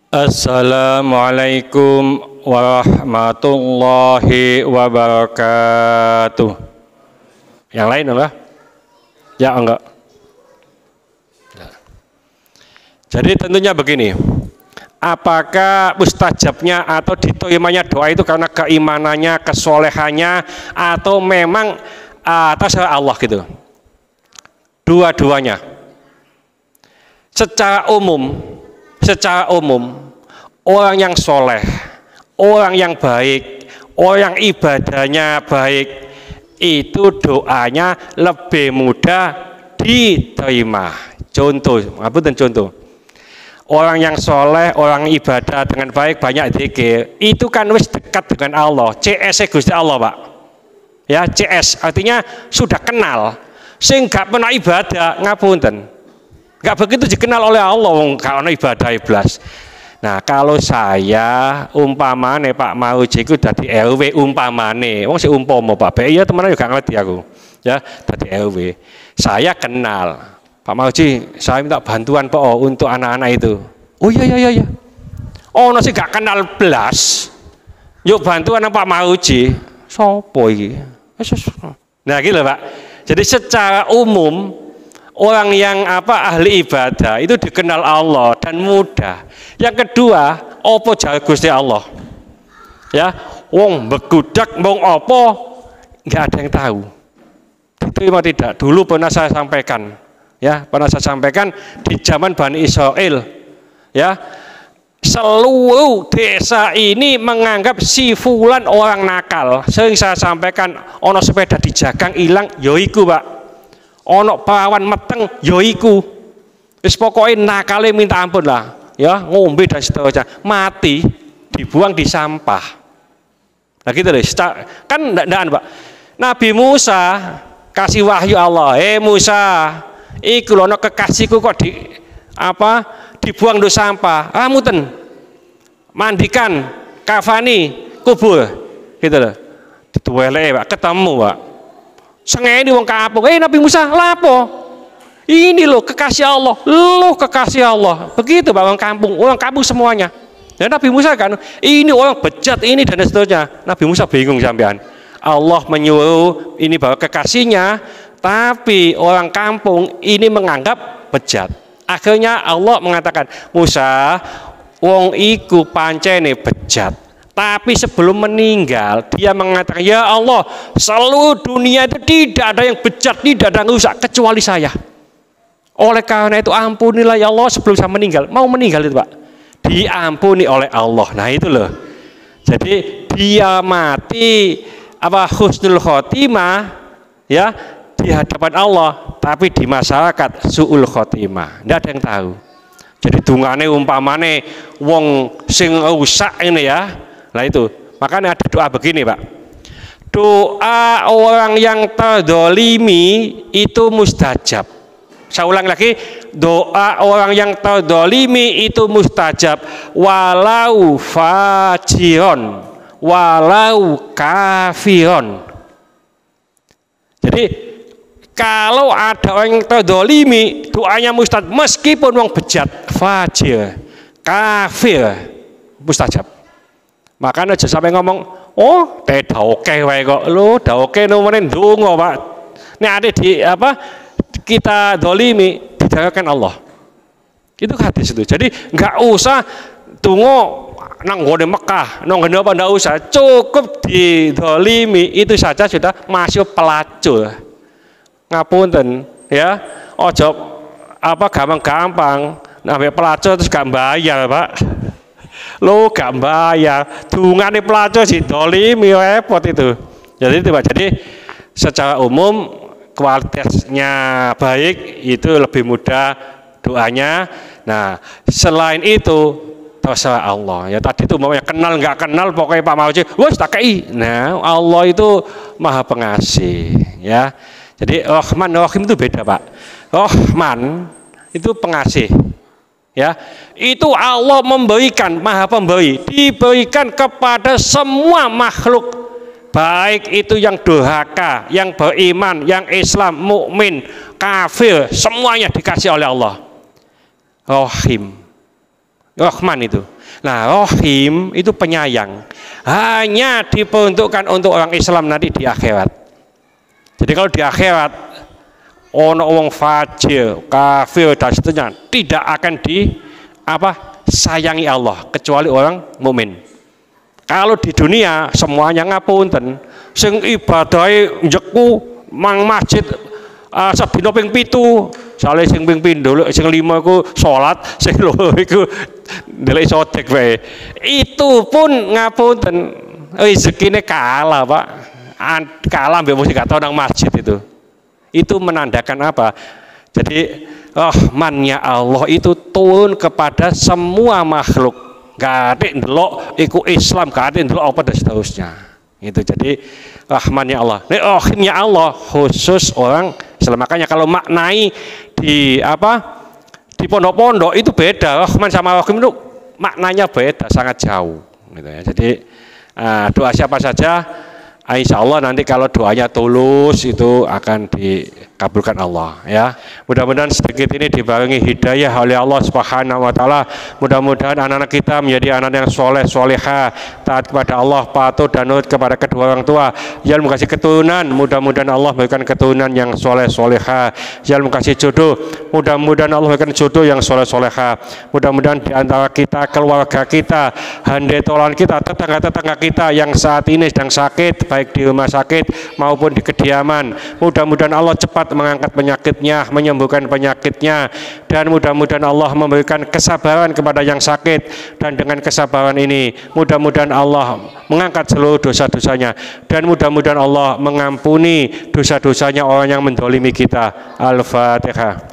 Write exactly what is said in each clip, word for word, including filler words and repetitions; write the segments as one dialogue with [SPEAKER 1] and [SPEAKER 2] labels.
[SPEAKER 1] Assalamualaikum warahmatullahi wabarakatuh. Yang lain enggak? Ya enggak. Jadi tentunya begini, apakah mustajabnya atau diterimanya doa itu karena keimanannya, kesolehannya, atau memang atas Allah gitu? Dua-duanya. Secara umum, secara umum, orang yang soleh, orang yang baik, orang yang ibadahnya baik, itu doanya lebih mudah diterima. Contoh, apa dan contoh? Orang yang soleh, orang ibadah dengan baik, banyak zikir, itu kan wis dekat dengan Allah. C S Gusti Allah, Pak. Ya, C S artinya sudah kenal. Sing gak pernah ibadah, ngapunten. Gak begitu dikenal oleh Allah kalau ibadah iblas. Nah, kalau saya umpamane Pak Mauji itu dari R W umpamane, wong si umpama Pak, iya teman juga ngerti aku. Ya, dari R W. Saya kenal. Pak Mauji, saya minta bantuan Pak oh, untuk anak-anak itu. Oh iya iya iya iya. Oh, nasi gak kenal belas. Yuk bantuan Pak Mauji. Sopo iki? Nah, gitu Pak. Jadi secara umum orang yang apa ahli ibadah itu dikenal Allah dan mudah. Yang kedua, opo jaga Gusti Allah. Ya, wong begudak wong opo nggak ada yang tahu. Diterima tidak? Dulu pernah saya sampaikan. Ya, pernah saya sampaikan di zaman Bani Israel. Ya, seluruh desa ini menganggap si fulan orang nakal. Sering saya sampaikan, ono sepeda dijagang hilang, yoiku Pak. Ono perawan meteng, yoiku. Wis pokoknya nakale minta ampun lah. Ya, ngombe dan seterusnya, mati dibuang di sampah. Nah gitu deh. Kan ndak Pak. Nabi Musa kasih wahyu Allah, "Eh Musa, iku lono kekasihku kok di apa dibuang di sampah. Ah muten. Mandikan, kafani, kubur." Gitu loh. Dituweleke Pak, ketemu Pak. Sengeni wong kampung, "Eh Nabi Musa, lapo? Ini loh kekasih Allah, loh kekasih Allah." Begitu Pak, orang kampung, orang kampung semuanya. Dan Nabi Musa kan, ini orang bejat ini dan seterusnya. Nabi Musa bingung sampean. Allah menyuruh ini bahwa kekasihnya, tapi orang kampung ini menganggap bejat. Akhirnya Allah mengatakan, "Musa, wong iku pancene bejat. Tapi sebelum meninggal dia mengatakan, ya Allah, seluruh dunia itu tidak ada yang bejat, tidak ada yang rusak kecuali saya. Oleh karena itu ampunilah ya Allah sebelum saya meninggal." Mau meninggal itu Pak, diampuni oleh Allah. Nah itu loh. Jadi dia mati apa husnul khotimah ya di hadapan Allah, tapi di masyarakat suul khotimah. Tidak ada yang tahu. Jadi dungane umpamane wong sing rusak ini ya. Nah itu. Makanya ada doa begini Pak. Doa orang yang terdolimi itu mustajab. Saya ulang lagi, doa orang yang terdolimi itu mustajab, walau fajiron, walau kafiron. Jadi kalau ada orang yang terdolimi, doanya mustajab, meskipun orang bejat, fajir, kafir, mustajab. Makanya aja sampai ngomong, oh teh daoke wae kok, lo daoke nomorin dongo Pak. Ini ada di apa? Kita dolimi didarakan Allah. Itu hadis itu. Jadi nggak usah tunggu nang gone Mekah, nang gone apa nggak usah. Cukup didolimi itu saja sudah masuk pelacur. Ngapunten ya. Ojo apa gampang-gampang namanya pelacur terus gak bayar Pak. Lo gak bayar. Dungane pelacur sih dolimi repot itu. Jadi itu Pak. Jadi secara umum kualitasnya baik itu lebih mudah doanya. Nah selain itu terserah Allah ya. Tadi itu umpamanya kenal nggak kenal pokoknya Pak Mauji wes tak kei. Nah Allah itu maha pengasih ya. Jadi Rahman Rahim itu beda Pak. Rahman itu pengasih ya. Itu Allah memberikan, maha pemberi, diberikan kepada semua makhluk. Baik itu yang durhaka, yang beriman, yang Islam, mukmin, kafir, semuanya dikasih oleh Allah. Rahim. Rahman itu. Nah, Rahim itu penyayang. Hanya diperuntukkan untuk orang Islam nanti di akhirat. Jadi kalau di akhirat ono wong fajir, kafir dan seterusnya tidak akan di apa sayangi Allah kecuali orang mukmin. Kalau di dunia semuanya ngapunten, sing ibadahe njeku mang masjid uh, sabino ping pitu, sale sing ping pindho, sing lima iku salat, sing loro iku ndelok sodek wae. Itu pun ngapunten rezekine kalah, Pak. Kalah mbek mesti gak tau nang masjid itu. Itu menandakan apa? Jadi rahmannya Allah itu turun kepada semua makhluk. Gak ada ndelok iku Islam, gak ada ndelok apa dan seterusnya. Itu jadi rahmannya Allah. Ini rahimnya Allah khusus orang Islam. Makanya kalau maknai di apa di pondok-pondok itu beda. Rahman sama Rahim itu maknanya beda, sangat jauh. Gitu ya. Jadi uh, doa siapa saja, insya Allah nanti kalau doanya tulus itu akan dikabulkan Allah ya. Mudah-mudahan sedikit ini dibarengi hidayah oleh Allah Subhanahu wa taala. Mudah-mudahan anak-anak kita menjadi anak yang soleh soleha, taat kepada Allah, patuh dan nurut kepada kedua orang tua. Jangan kasih keturunan, mudah-mudahan Allah memberikan keturunan yang soleh soleha. Jangan kasih jodoh, mudah-mudahan Allah memberikan jodoh yang soleh soleha. Mudah-mudahan di antara kita, keluarga kita, handetolan kita, tetangga-tetangga kita yang saat ini sedang sakit, baik di rumah sakit maupun di kediaman, mudah-mudahan Allah cepat mengangkat penyakitnya, menyembuhkan penyakitnya, dan mudah-mudahan Allah memberikan kesabaran kepada yang sakit, dan dengan kesabaran ini mudah-mudahan Allah mengangkat seluruh dosa-dosanya, dan mudah-mudahan Allah mengampuni dosa-dosanya orang yang mendolimi kita. Al-Fatihah.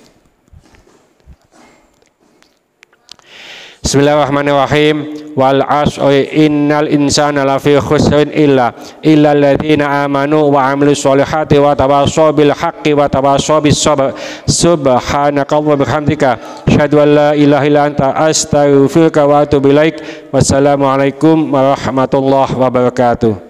[SPEAKER 1] Bismillahirrahmanirrahim. Wal asri innal insana lafi khusrin illa illa alladziina amanu wa 'amilus solihati wa tawassaw bil haqqi wa tawassaw bis sabr. Subhanakallahumma wa bihamdika asyhadu an la ilaha illa anta astaghfiruka wa atubu ilaik. Wassalamualaikum warahmatullahi wabarakatuh.